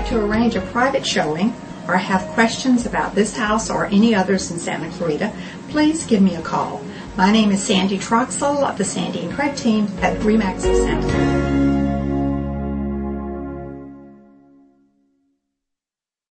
to arrange a private showing or have questions about this house or any others in Santa Clarita, please give me a call. My name is Sandy Troxell of the Sandy and Craig team at RE/MAX of Santa Clarita.